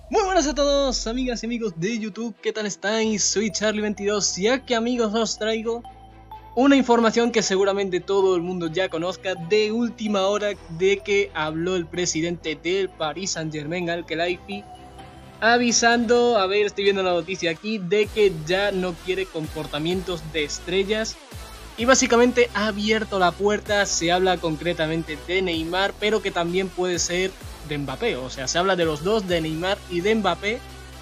Muy buenas a todos, amigas y amigos de YouTube, ¿qué tal estáis? Soy Charlie22 y aquí, amigos, os traigo una información que seguramente todo el mundo ya conozca de última hora, de que habló el presidente del Paris Saint-Germain, Al-Khelaifi, avisando, a ver, estoy viendo la noticia aquí, de que ya no quiere comportamientos de estrellas y básicamente ha abierto la puerta. Se habla concretamente de Neymar, pero que también puede ser de Mbappé, o sea, se habla de los dos, de Neymar y de Mbappé.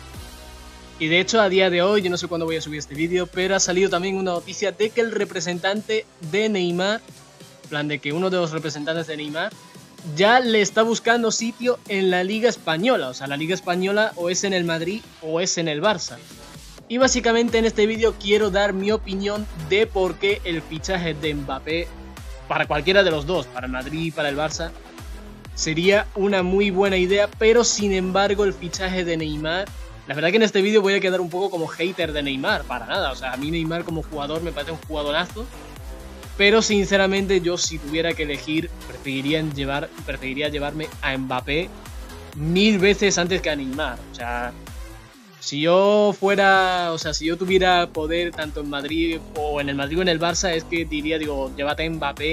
Y de hecho, a día de hoy, yo no sé cuándo voy a subir este vídeo, pero ha salido también una noticia de que el representante de Neymar, en plan de que uno de los representantes de Neymar, ya le está buscando sitio en la Liga Española. O sea, la Liga Española o es en el Madrid o es en el Barça. Y básicamente en este vídeo quiero dar mi opinión de por qué el fichaje de Mbappé, para cualquiera de los dos, para el Madrid y para el Barça, sería una muy buena idea, pero sin embargo el fichaje de Neymar, la verdad que en este vídeo voy a quedar un poco como hater de Neymar, para nada, o sea, a mí Neymar como jugador me parece un jugadorazo, pero sinceramente yo, si tuviera que elegir, preferiría llevarme a Mbappé 1000 veces antes que a Neymar. O sea, si yo tuviera poder tanto en Madrid o en el Madrid o en el Barça, es que digo, llévate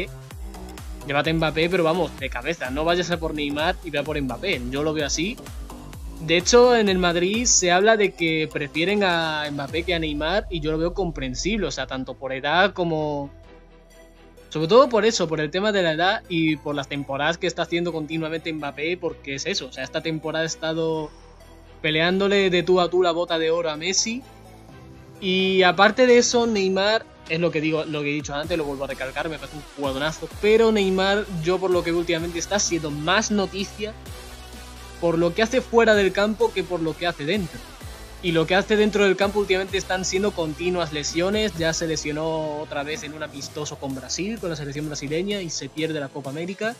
a Mbappé, pero vamos, de cabeza, no vayas a por Neymar y vea por Mbappé, yo lo veo así. De hecho, en el Madrid se habla de que prefieren a Mbappé que a Neymar y yo lo veo comprensible, o sea, tanto por edad como... Sobre todo por eso, por el tema de la edad y por las temporadas que está haciendo continuamente Mbappé, porque es eso, o sea, esta temporada ha estado peleándole de tú a tú la bota de oro a Messi. Y aparte de eso, Neymar, es lo que digo, lo que he dicho antes, lo vuelvo a recalcar, me parece un jugadorazo, pero Neymar, yo por lo que últimamente está haciendo más noticia por lo que hace fuera del campo que por lo que hace dentro. Y lo que hace dentro del campo últimamente están siendo continuas lesiones. Ya se lesionó otra vez en un amistoso con Brasil, con la selección brasileña, y se pierde la Copa América.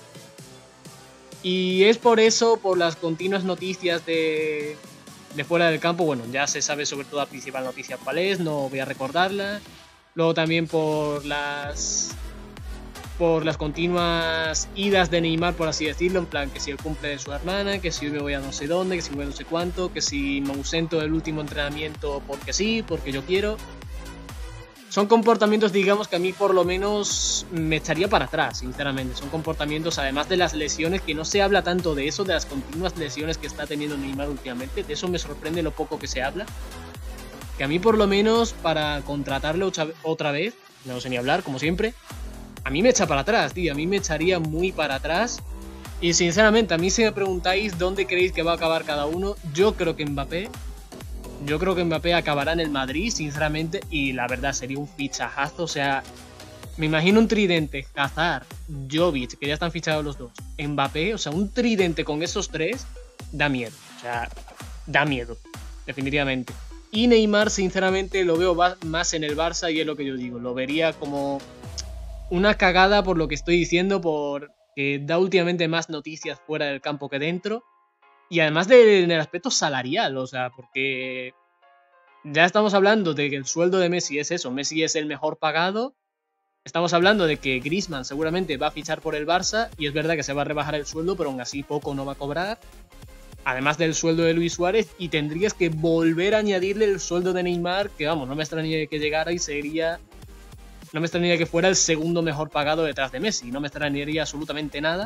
Y es por eso, por las continuas noticias de fuera del campo, bueno, ya se sabe sobre todo la principal noticia cuál es, no voy a recordarla. Luego también por las continuas idas de Neymar, por así decirlo, en plan que si el cumple de su hermana, que si me voy a no sé dónde, que si me voy a no sé cuánto, que si me ausento del último entrenamiento porque sí, porque yo quiero. Son comportamientos, digamos, que a mí por lo menos me echaría para atrás, sinceramente. Son comportamientos, además de las lesiones, que no se habla tanto de eso, de las continuas lesiones que está teniendo Neymar últimamente. De eso me sorprende lo poco que se habla. Que a mí por lo menos para contratarle otra vez, no sé ni hablar, como siempre, a mí me echa para atrás, tío, a mí me echaría muy para atrás. Y sinceramente, a mí si me preguntáis dónde creéis que va a acabar cada uno, yo creo que Mbappé acabará en el Madrid, sinceramente, y la verdad sería un fichajazo. O sea, me imagino un tridente, Hazard, Jovic, que ya están fichados los dos, Mbappé, o sea, un tridente con esos tres, da miedo, o sea, da miedo, definitivamente. Y Neymar, sinceramente, lo veo más en el Barça y es lo que yo digo, lo vería como una cagada por lo que estoy diciendo, porque da últimamente más noticias fuera del campo que dentro. Y además en el aspecto salarial, o sea, porque ya estamos hablando de que el sueldo de Messi es eso, Messi es el mejor pagado. Estamos hablando de que Griezmann seguramente va a fichar por el Barça y es verdad que se va a rebajar el sueldo, pero aún así poco no va a cobrar. Además del sueldo de Luis Suárez, y tendrías que volver a añadirle el sueldo de Neymar, que vamos, no me extrañaría que llegara y sería... No me extrañaría que fuera el segundo mejor pagado detrás de Messi. No me extrañaría absolutamente nada.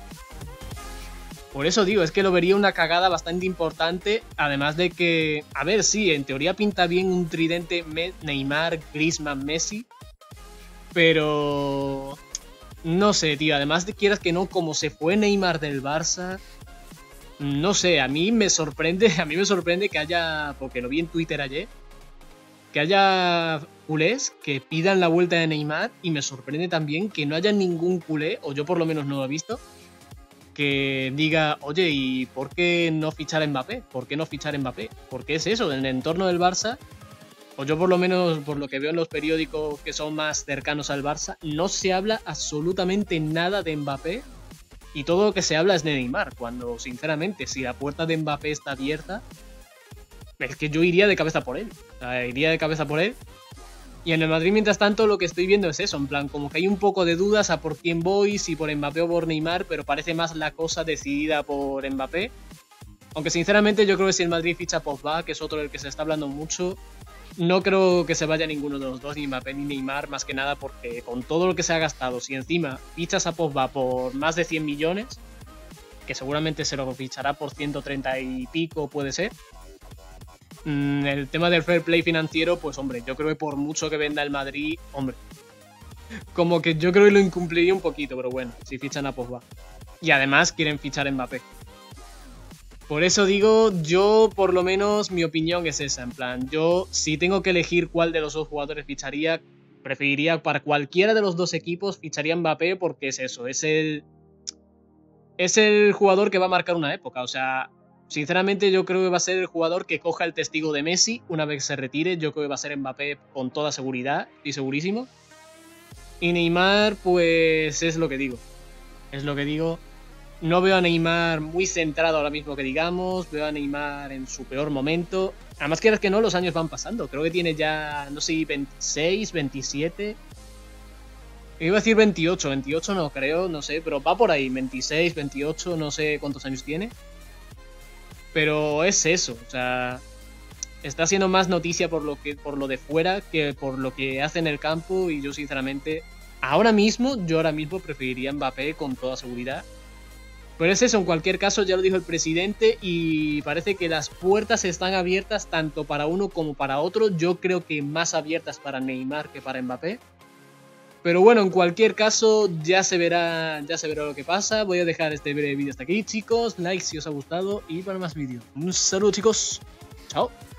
Por eso digo, es que lo vería una cagada bastante importante. Además de que, a ver, sí, en teoría pinta bien un tridente Neymar, Griezmann, Messi. Pero... no sé, tío. Además de quieras que no, como se fue Neymar del Barça... no sé, a mí me sorprende que haya... porque lo vi en Twitter ayer. Que haya culés que pidan la vuelta de Neymar, y me sorprende también que no haya ningún culé, o yo por lo menos no lo he visto, que diga, oye, ¿y por qué no fichar a Mbappé? ¿Por qué no fichar a Mbappé? Porque es eso, en el entorno del Barça, o yo por lo menos por lo que veo en los periódicos que son más cercanos al Barça, no se habla absolutamente nada de Mbappé, y todo lo que se habla es de Neymar, cuando sinceramente si la puerta de Mbappé está abierta, es que yo iría de cabeza por él. O sea, iría de cabeza por él. Y en el Madrid, mientras tanto, lo que estoy viendo es eso. En plan, como que hay un poco de dudas a por quién voy, si por Mbappé o por Neymar, pero parece más la cosa decidida por Mbappé. Aunque sinceramente yo creo que si el Madrid ficha a Pogba, que es otro del que se está hablando mucho, no creo que se vaya ninguno de los dos, ni Mbappé ni Neymar, más que nada porque con todo lo que se ha gastado, si encima fichas a Pogba por más de 100 millones, que seguramente se lo fichará por 130 y pico, puede ser. El tema del fair play financiero, pues hombre, yo creo que por mucho que venda el Madrid, hombre, como que yo creo que lo incumpliría un poquito, pero bueno, si fichan a Pogba. Y además quieren fichar a Mbappé. Por eso digo, yo por lo menos mi opinión es esa, en plan, yo si tengo que elegir cuál de los dos jugadores ficharía, preferiría para cualquiera de los dos equipos ficharía a Mbappé porque es eso, es el jugador que va a marcar una época, o sea, sinceramente yo creo que va a ser el jugador que coja el testigo de Messi una vez se retire, yo creo que va a ser Mbappé con toda seguridad, estoy segurísimo. Y Neymar, pues es lo que digo, No veo a Neymar muy centrado ahora mismo que digamos, veo a Neymar en su peor momento. Además quieras que no, los años van pasando, creo que tiene ya, no sé, 26, 27... Iba a decir 28, 28 no creo, no sé, pero va por ahí, 26, 28, no sé cuántos años tiene. Pero es eso, o sea, está siendo más noticia por lo de fuera que por lo que hace en el campo y yo sinceramente, ahora mismo preferiría a Mbappé con toda seguridad. Pero es eso, en cualquier caso ya lo dijo el presidente y parece que las puertas están abiertas tanto para uno como para otro. Yo creo que más abiertas para Neymar que para Mbappé. Pero bueno, en cualquier caso ya se verá lo que pasa. Voy a dejar este breve vídeo hasta aquí, chicos. Like si os ha gustado y para más vídeos. Un saludo, chicos. Chao.